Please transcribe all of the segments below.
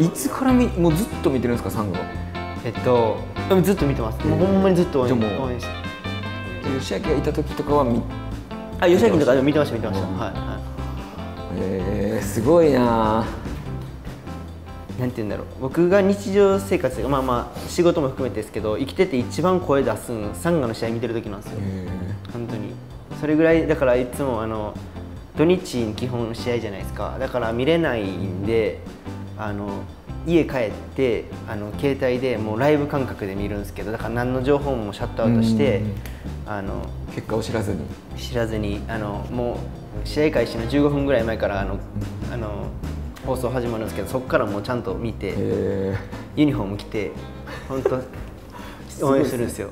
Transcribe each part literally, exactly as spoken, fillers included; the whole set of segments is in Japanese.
いつからみもうずっと見てるんですか、サンガは。 えっとでもずっと見てます。もうほんまにずっと応援じゃあもう応援して。 吉明がいた時とかは見あ、吉明とかでも見てました見てました。はいはい。 えー、すごいな。 なんて言うんだろう、僕が日常生活でまあまあ仕事も含めてですけど、生きてて一番声出すんサンガの試合見てる時なんですよ。本当にそれぐらいだから、いつもあの土日に基本試合じゃないですか。だから見れないんで、あの家帰ってあの携帯でもうライブ感覚で見るんですけど、だから何の情報もシャットアウトして、あの結果を知らずに知らずにあのもう試合開始のじゅうごふんぐらい前からあのあの放送始まるんですけど、そこからもうちゃんと見てユニフォーム着て本当応援するんですよ。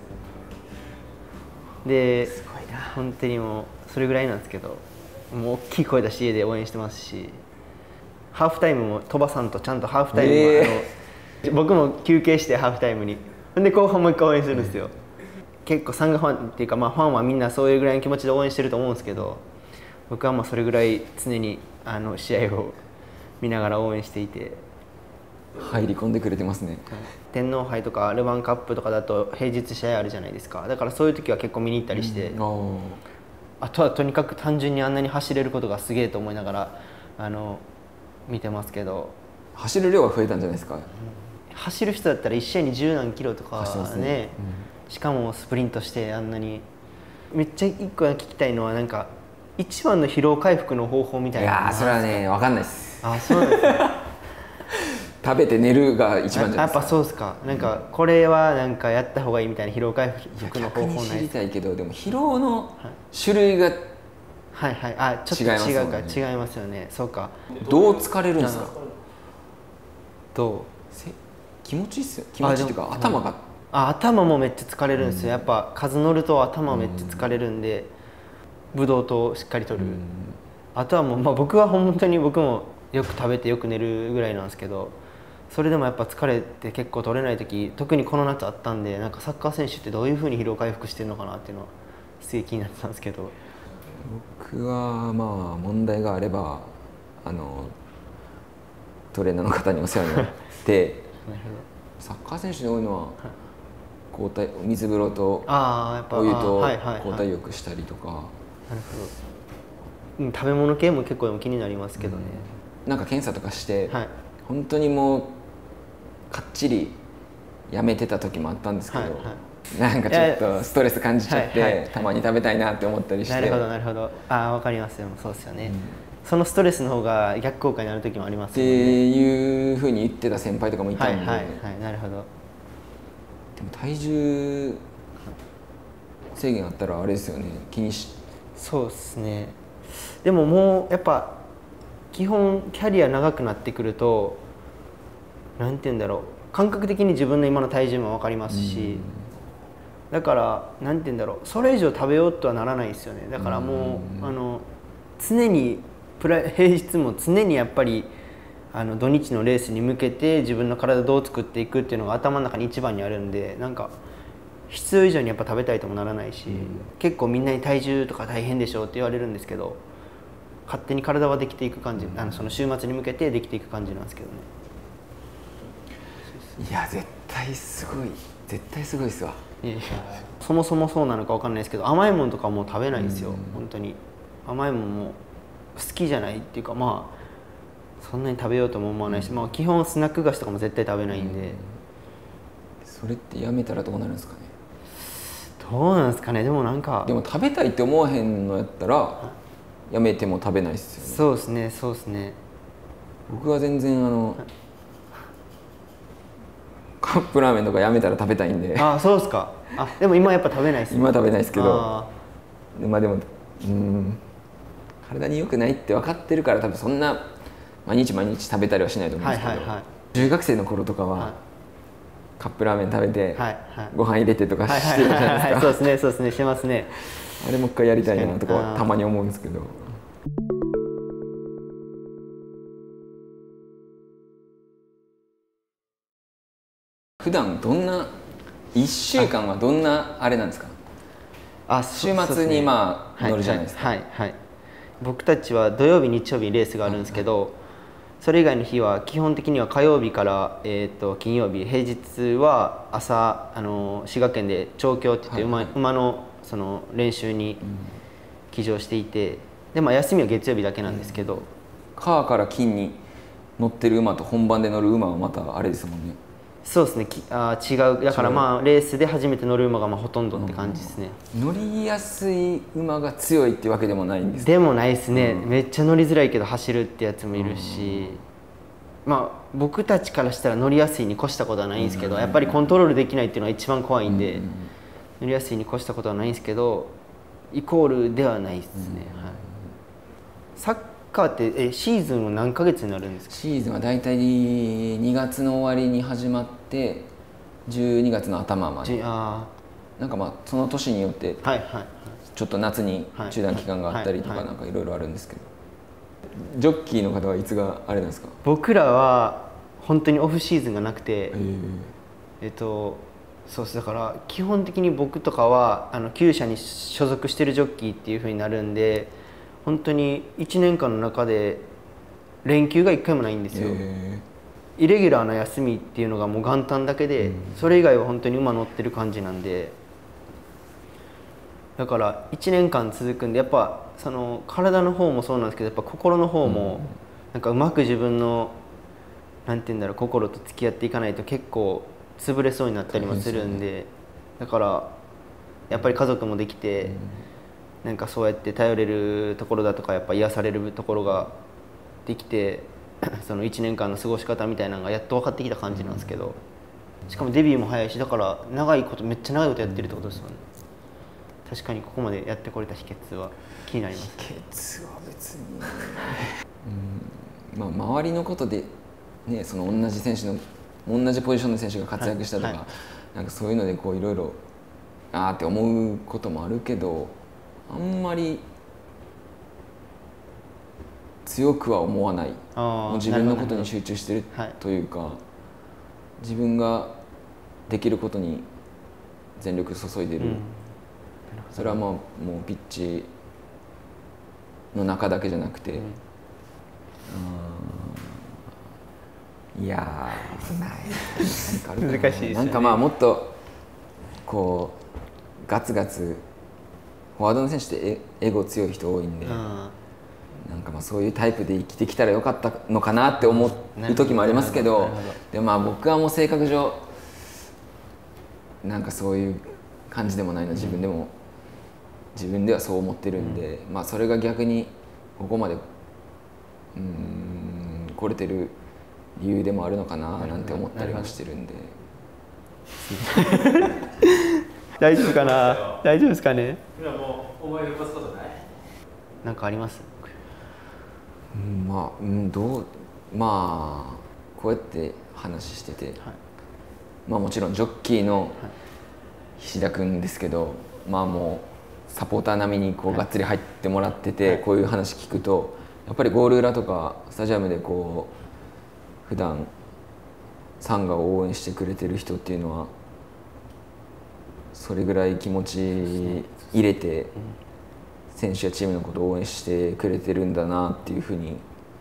で、本当にもうそれぐらいなんですけど、もう大きい声出して家で応援してますし、ハーフタイムも鳥羽さんとちゃんとハーフタイムも、えー、あの僕も休憩してハーフタイムにほんで後半もう一回応援するんですよ。結構サンガファンっていうか、まあ、ファンはみんなそういうぐらいの気持ちで応援してると思うんですけど、僕はまあそれぐらい常にあの試合を見ながら応援していて、 入り込んでくれてますね。 天皇杯とかルヴァンカップとかだと平日試合あるじゃないですか。だからそういう時は結構見に行ったりして、うん、あとはとにかく単純にあんなに走れることがすげえと思いながらあの見てますけど。 走る量が増えたんじゃないですか。うん、 走る人だったらいち試合に十何キロとかね、 ね、 うん、しかもスプリントしてあんなに。めっちゃ一個聞きたいのは、なんか一番の疲労回復の方法みたいな。 いやー、それはね分かんないです。 あ、そうなんですね。 食べて寝るが一番じゃないですか。 やっぱそうですか。なんかこれはなんかやった方がいいみたいな疲労回復の方法ない。 知りたいけど、でも疲労の種類が、 はいはい、あ、ちょっと違うか、違いますよね。そうか。 どう疲れるんですか。 どう気持ちいいっすよ。気持ちいいっていうか頭が、 あ、頭もめっちゃ疲れるんですよ。やっぱ数乗ると頭めっちゃ疲れるんで、ブドウ糖しっかりとる。あとはもう、まあ、僕は本当に僕もよく食べてよく寝るぐらいなんですけど、それでもやっぱ疲れて結構取れない時、特にこの夏あったんで、なんかサッカー選手ってどういうふうに疲労回復してるのかなっていうのはすげえ気になってたんですけど。 僕はまあ問題があればあのトレーナーの方にお世話になってサッカー選手に多いのは交代、水風呂とお湯と交代浴したりとか。なるほど。食べ物系も結構気になりますけどね。 うん、なんか検査とかして、はい、本当にもうかっちりやめてた時もあったんですけど、はい、はい、なんかちょっとストレス感じちゃって、はいはい、たまに食べたいなって思ったりして。 なるほどなるほど。ああ、分かりますよ。そうですよね。うん、そのストレスの方が逆効果になる時もありますよね。 っていうふうに言ってた先輩とかもいたんで。 はいはいはい、なるほど。 でも体重制限あったらあれですよね、気にし。 そうですね。でももうやっぱ基本キャリア長くなってくると、なんて言うんだろう、感覚的に自分の今の体重も分かりますし、だからなんて言うんだろう、それ以上食べようとはならないですよね。だからもうあの常にプラ平日も常にやっぱりあの土日のレースに向けて自分の体どう作っていくっていうのが頭の中に一番にあるんで、なんか必要以上にやっぱ食べたいともならないし、うん、結構みんなに体重とか大変でしょって言われるんですけど、勝手に体はできていく感じ、あのその週末に向けてできていく感じなんですけどね。 いや絶対すごい、絶対すごいですわ。 いやいや、そもそもそうなのか分かんないですけど、甘いものとかもう食べないんですよ、うん、本当に。甘いものも好きじゃないっていうか、まあそんなに食べようとも思わないし、うん、まあ基本スナック菓子とかも絶対食べないんで、うん、 それってやめたらどうなるんですかね。 どうなんですかね。でもなんかでも食べたいって思わへんのやったらやめても食べないですよね。 そうですね、そうですね。 僕は全然あのカップラーメンとかやめたら食べたいんで。 ああ、そうですか。あ、でも今やっぱ食べないですね。 今食べないですけど、あまあでもうん体に良くないって分かってるから多分そんな毎日毎日食べたりはしないと思うんですけど、はいはいはい、中学生の頃とかは、はい、カップラーメン食べて、はいはい、ご飯入れてとかしてるじゃないですか。 そうですね、そうですね、してますね。 あれもう一回やりたいなとかたまに思うんですけど。普段どんないっしゅうかんはどんなあれなんですか。あ、週末にまあ乗るじゃないですか。 はいはいはい。僕たちは土曜日日曜日にレースがあるんですけど、 それ以外の日は基本的には火曜日から、えー、と金曜日、平日は朝あの滋賀県で調教って言って馬、はいはい、馬のその練習に騎乗していて、で、まあ、休みは月曜日だけなんですけど、うん、 火から金に乗ってる馬と本番で乗る馬はまたあれですもんね。 そうですね、あ違う、だからまあレースで初めて乗る馬がまあほとんどって感じですね、 うん、乗りやすい馬が強いっていうわけでもないんですでもないですね、うん、めっちゃ乗りづらいけど走るってやつもいるし、うん、まあ僕たちからしたら乗りやすいに越したことはないんですけど、やっぱりコントロールできないっていうのが一番怖いんで、うん、乗りやすいに越したことはないんですけどイコールではないですね、うん、はい。サッカーってえシーズンは何ヶ月になるんですか？ シーズンはだいたいにがつの終わりに始まってじゅうにがつの頭まで。あなんかまあその年によってちょっと夏に中断期間があったりとかなんかいろいろあるんですけど、ジョッキーの方はいつがあれなんですか？ 僕らは本当にオフシーズンがなくて、えっとそうです、だから基本的に僕とかはあの厩舎に所属してるジョッキーっていう風になるんで、本当にいちねんかんの中で連休がいっかいもないんですよ。イレギュラーな休みっていうのがもう元旦だけで、うん、それ以外は本当に馬乗ってる感じなんで、だからいちねんかん続くんで、やっぱその体の方もそうなんですけど、やっぱ心の方もなんかうまく自分のなんて言うんだろう、心と付き合っていかないと結構潰れそうになったりもするんで、だからやっぱり家族もできて、うん、なんかそうやって頼れるところだとかやっぱ癒されるところができて、そのいちねんかんの過ごし方みたいなのがやっと分かってきた感じなんですけど、しかもデビューも早いし、だから長いことめっちゃ長いことやってるってことですよね。確かにここまでやってこれた秘訣は気になります。 秘訣は別に、うん、まあ周りのことでね、その同じ選手の同じポジションの選手が活躍したとか、はいはい、なんかそういうのでこういろいろあーって思うこともあるけど、あんまり強くは思わない。もう自分のことに集中してるというか、はい、自分ができることに全力注いでる、うん、それはまあもうピッチの中だけじゃなくて、うん、いやー難しいですね。 なんかまあもっとこうガツガツ、フォワードの選手ってエゴ強い人多いんで、なんかまあそういうタイプで生きてきたらよかったのかなって思う時もありますけど、でもまあ僕はもう性格上なんかそういう感じでもないの、自分でも自分ではそう思ってるんで、まあそれが逆にここまでうーん来れてる理由でもあるのかななんて思ったりはしてるんで。 大丈夫かな、大丈夫ですかね。 今もう思い起こすことない？ なんかあります？ うん、まあ、うん、どう、まあこうやって話してて、はい、まあもちろんジョッキーの菱田君ですけど、まあもうサポーター並みにこうがっつり入ってもらってて、はい、こういう話聞くとやっぱりゴール裏とかスタジアムでこう普段サンガを応援してくれてる人っていうのはそれぐらい気持ち入れて選手やチームのことを応援してくれてるんだなっていうふうに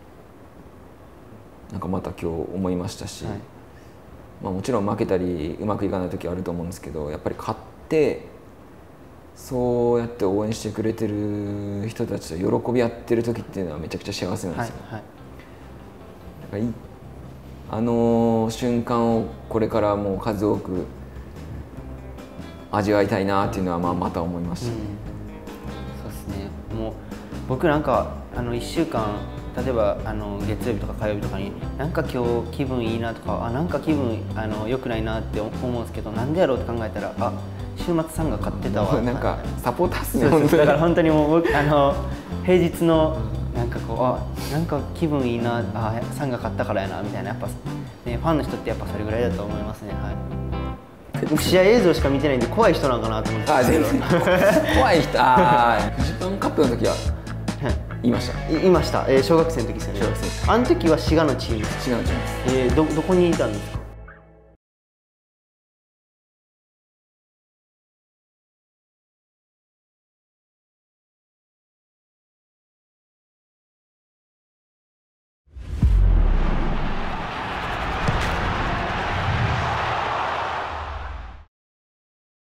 なんかまた今日思いましたし、はい、まあもちろん負けたりうまくいかない時はあると思うんですけど、やっぱり勝ってそうやって応援してくれてる人たちと喜び合ってる時っていうのはめちゃくちゃ幸せなんですよ。はいはい、だからいいあの瞬間をこれからもう数多く味わいたいなっていうのはまあまた思いました、ね。うん、 そうですね。もう僕なんかあのいっしゅうかん例えばあの月曜日とか火曜日とかになんか今日気分いいなとか、あなんか気分あの良くないなって思うんですけど、なんでやろうって考えたら、あ週末さんが勝ってたわ。 なんかサポーターっすね。 そうそう、だから本当にもう僕あの平日のなんかこう、あなんか気分いいな、あさんが勝ったからやなみたいな、やっぱねファンの人ってやっぱそれぐらいだと思いますね。はい。試合映像しか見てないんで怖い人なんかなと思ってたんですけど。 怖い人、ああフジパンカップの時は。いました。 い, いました、えー、小学生の時ですよね。小学生。あの時は滋賀のチーム。 滋賀のチームです。 えー、どどこにいたんですか？